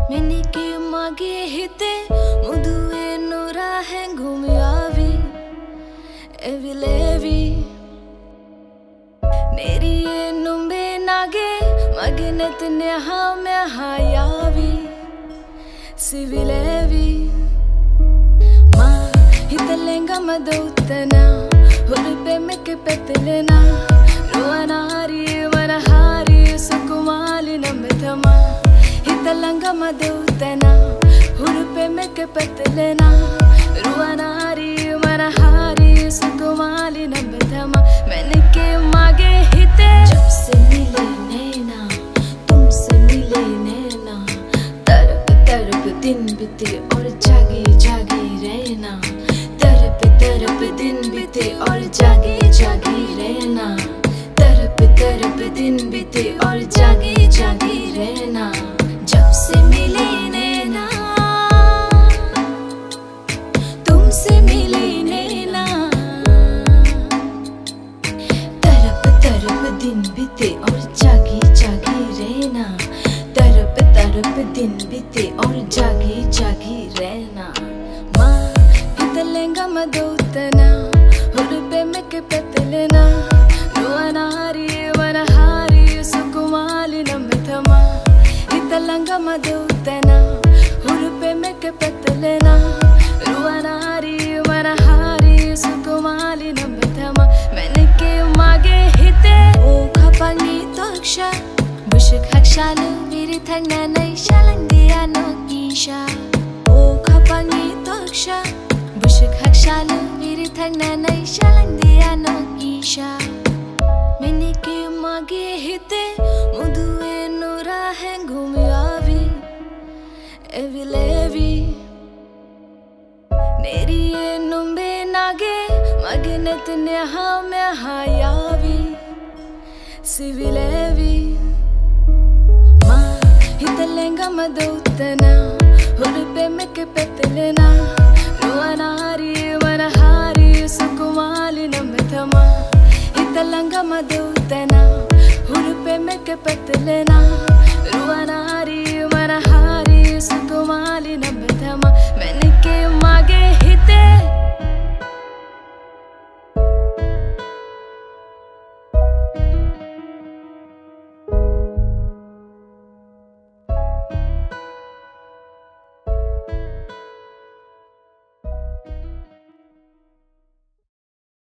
Meniki mage hite muduwe nora hengumiyavi evilevi Neriye numbe nage magenet neha me hayavi sivilevi Ma hitalenga madutana hulpe meke petlena ruanari manahari sukumali nametama Hitalanga madutana hulpe meke petlena ruanari manahari sukumali nametama मैंने के मागे हिते जब से मिले नैना तुमसे मिले नैना तरफ तरफ दिन बीते और जागे जागे रहना तरफ दिन बीते और जागे जागे रहना तरफ दिन बीते और जागे जागे रहना जब से मिले नैना तुमसे मिले नैना तरफ दिन बीते और जागे जागे रहना तरफ दिन बीते और जागे जागे रहना माँ हितलेंगा मदोतना हुरुपे में के पतलेना रुआनारी वनहारी सुकुमाली नमथमा हितलेंगा मदोतना हुरुपे में के पतलेना रुआनारी वनहारी सुकुमाली नमथमा मैंने के मागे हिते ओ खपांगी तोक्षा बुशक हक्षाlu biri thangna nai shalangdiya no isha o khapangi toksha bushak hakshalu biri thangna nai shalangdiya no isha mene ke mage hite muduwe nora hengumiyavi evilevi neriye numbe nage magenet neha me hayavi sivilevi Hitalenga madutana hulpe meke petlena ruanari manahari sukumali nametama Hitalenga madutana hulpe meke petlena ruanari manahari sukumali nametama मैंने के मागे